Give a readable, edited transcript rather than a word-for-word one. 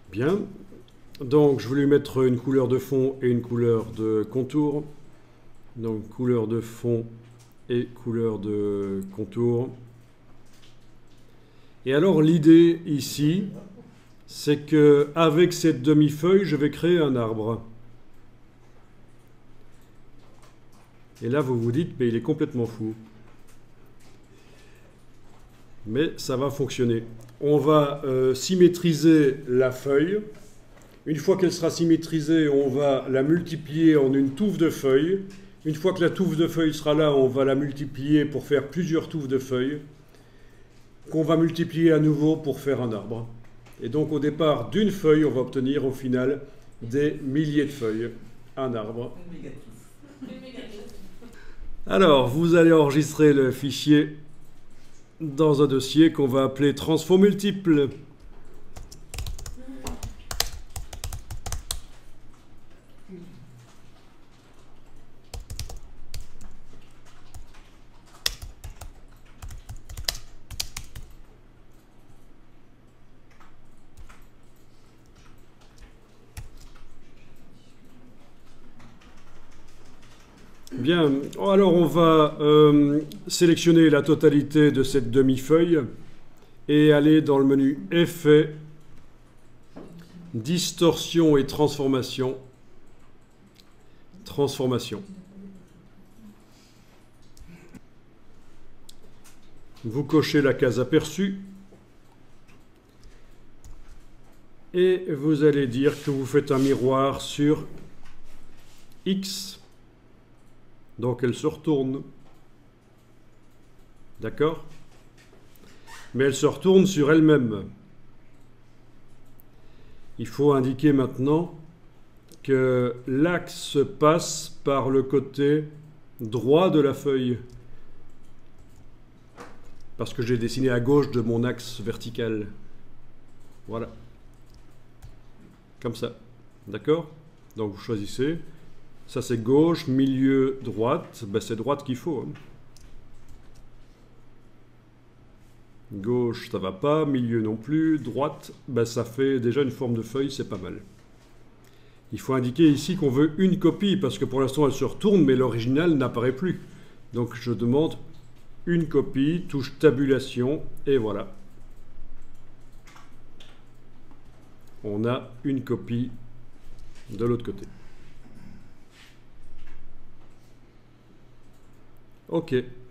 Bien. Donc, je vais lui mettre une couleur de fond et une couleur de contour. Donc, couleur de fond et couleur de contour. Et alors, l'idée ici, c'est que avec cette demi-feuille, je vais créer un arbre. Et là, vous vous dites, mais il est complètement fou. Mais ça va fonctionner. On va symétriser la feuille. Une fois qu'elle sera symétrisée, on va la multiplier en une touffe de feuilles. Une fois que la touffe de feuilles sera là, on va la multiplier pour faire plusieurs touffes de feuilles, qu'on va multiplier à nouveau pour faire un arbre. Et donc au départ d'une feuille, on va obtenir au final des milliers de feuilles, un arbre. Alors, vous allez enregistrer le fichier dans un dossier qu'on va appeler transfo multiple. Bien, alors on va sélectionner la totalité de cette demi-feuille et aller dans le menu Effet, Distorsion et Transformation. Transformation. Vous cochez la case aperçue et vous allez dire que vous faites un miroir sur X. Donc elle se retourne. D'accord? Mais elle se retourne sur elle-même. Il faut indiquer maintenant que l'axe passe par le côté droit de la feuille. Parce que j'ai dessiné à gauche de mon axe vertical. Voilà. Comme ça. D'accord? Donc vous choisissez. Ça c'est gauche, milieu, droite. Ben, c'est droite qu'il faut. Hein. Gauche, ça va pas. Milieu non plus. Droite, ben, ça fait déjà une forme de feuille, c'est pas mal. Il faut indiquer ici qu'on veut une copie, parce que pour l'instant elle se retourne, mais l'original n'apparaît plus. Donc je demande une copie, touche tabulation, et voilà. On a une copie de l'autre côté. Ok.